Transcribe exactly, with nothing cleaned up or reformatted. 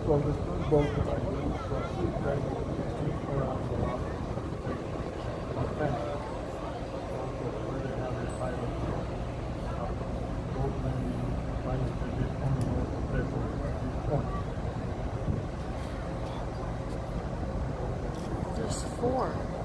So this is both of I use for right around the lot. The fence. Also where they have their pilot. Both men pilot at this point north of this point. There's four.